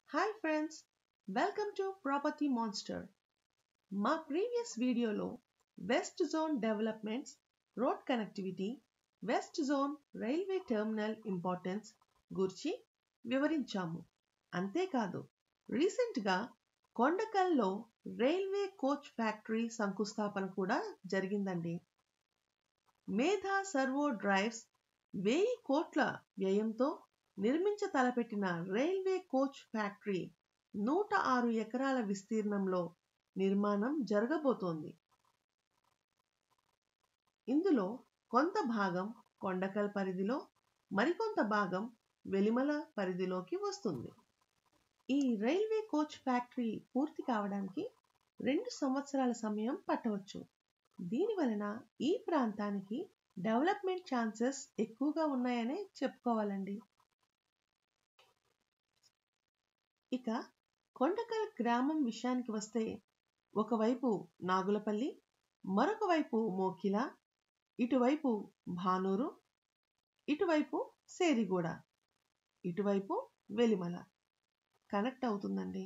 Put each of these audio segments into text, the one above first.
Hi friends, welcome to Property Monster. మా previous వీడియోలో west zone developments, road connectivity, west zone railway terminal importance గురించి వివరించాము. అంతేకాదు రీసెంట్గా కొండకల్లో రైల్వే కోచ్ ఫ్యాక్టరీ శంకుస్థాపన కూడా జరిగిందండి. మేధా సర్వో డ్రైవ్స్ 1000 కోట్ల వ్యయంతో నిర్మించ తలపెట్టిన రైల్వే కోచ్ ఫ్యాక్టరీ 106 ఎకరాల విస్తీర్ణంలో నిర్మాణం జరగబోతోంది. ఇందులో కొంత భాగం కొండకల్ పరిధిలో, మరికొంత భాగం వెలిమల పరిధిలోకి వస్తుంది. ఈ రైల్వే కోచ్ ఫ్యాక్టరీ పూర్తి కావడానికి 2 సంవత్సరాల సమయం పట్టవచ్చు. దీని వలన ఈ ప్రాంతానికి డెవలప్మెంట్ ఛాన్సెస్ ఎక్కువగా ఉన్నాయనే చెప్పుకోవాలండి. ఇక కొండకల్ గ్రామం విషయానికి వస్తే, ఒకవైపు నాగులపల్లి, మరొక వైపు మోకిల, ఇటువైపు భానూరు, ఇటువైపు సేరిగూడ, ఇటువైపు వెలిమల కనెక్ట్ అవుతుందండి.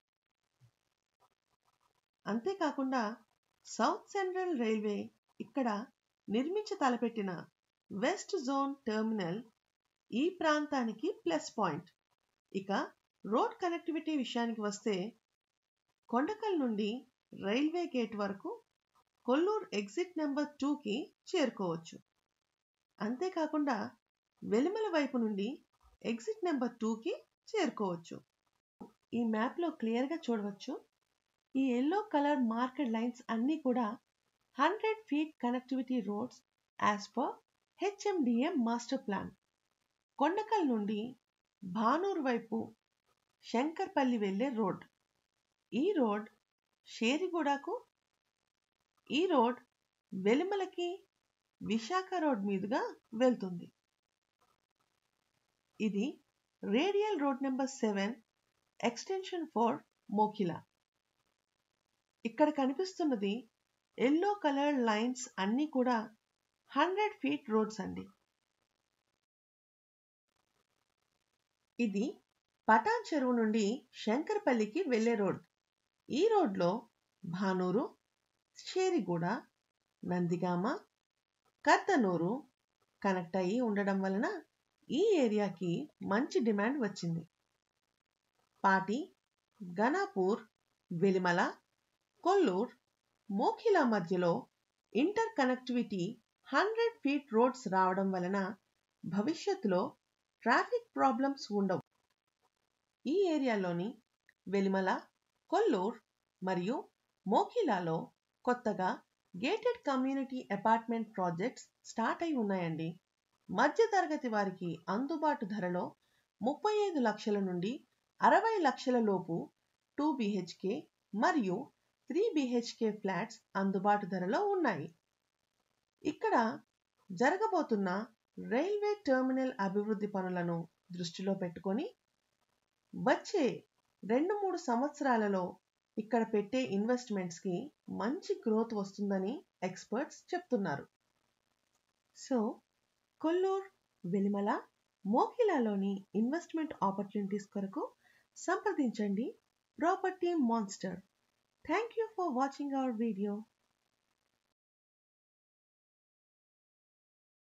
అంతేకాకుండా సౌత్ సెంట్రల్ రైల్వే ఇక్కడ నిర్మించ తలపెట్టిన వెస్ట్ జోన్ టెర్మినల్ ఈ ప్రాంతానికి ప్లస్ పాయింట్. ఇక రోడ్ కనెక్టివిటీ విషయానికి వస్తే, కొండకల్ నుండి రైల్వే గేట్ వరకు కొల్లూరు ఎగ్జిట్ నెంబర్ 2కి చేరుకోవచ్చు. అంతేకాకుండా వెలిమల వైపు నుండి ఎగ్జిట్ నెంబర్ 2కి చేరుకోవచ్చు. ఈ మ్యాప్లో క్లియర్గా చూడవచ్చు. ఈ ఎల్లో కలర్ మార్కెడ్ లైన్స్ అన్నీ కూడా 100 feet connectivity roads as per HMDA master plan. Kondakal నుండి భానూరు వైపు శంకర్పల్లి వెళ్లే రోడ్. ఈ రోడ్ షేరిగూడకు, ఈ రోడ్ వెలిమలకి విశాఖ రోడ్ మీదుగా వెళ్తుంది. ఇది radial road number 7 extension for Mokila. ఇక్కడ కనిపిస్తున్నది ఎల్లో కలర్ లైన్స్ అన్నీ కూడా 100 ఫీట్ రోడ్స్ అండి. ఇది పటాన్ చెరువు నుండి శంకర్పల్లికి వెళ్లే రోడ్. ఈ రోడ్లో భానూరు, షేరిగూడ, నందిగామ, కద్దనూరు కనెక్ట్ అయ్యి ఉండడం వలన ఈ ఏరియాకి మంచి డిమాండ్ వచ్చింది. పాటి, గణాపూర్, వెలిమల, కొల్లూరు, మోకిల మధ్యలో ఇంటర్ కనెక్టివిటీ 100 ఫీట్ రోడ్స్ రావడం వలన భవిష్యత్తులో ట్రాఫిక్ ప్రాబ్లమ్స్ ఉండవు. ఈ ఏరియాలోని వెలిమల, కొల్లూరు మరియు మోకిలాలో కొత్తగా gated community apartment projects start అయి ఉన్నాయండి. మధ్య తరగతి వారికి అందుబాటు ధరలో 35 లక్షల నుండి 60 లక్షల లోపు 2 BHK మరియు 3 BHK ఫ్లాట్స్ అందుబాటు ధరలో ఉన్నాయి. ఇక్కడ జరగబోతున్న రైల్వే టెర్మినల్ అభివృద్ధి పనులను దృష్టిలో పెట్టుకొని వచ్చే 2-3 సంవత్సరాలలో ఇక్కడ పెట్టే ఇన్వెస్ట్మెంట్స్కి మంచి గ్రోత్ వస్తుందని ఎక్స్పర్ట్స్ చెప్తున్నారు. సో కొల్లూరు, వెలిమల, మోకిలాలోని ఇన్వెస్ట్మెంట్ ఆపర్చునిటీస్ కొరకు సంప్రదించండి property monster. Thank you for watching our video.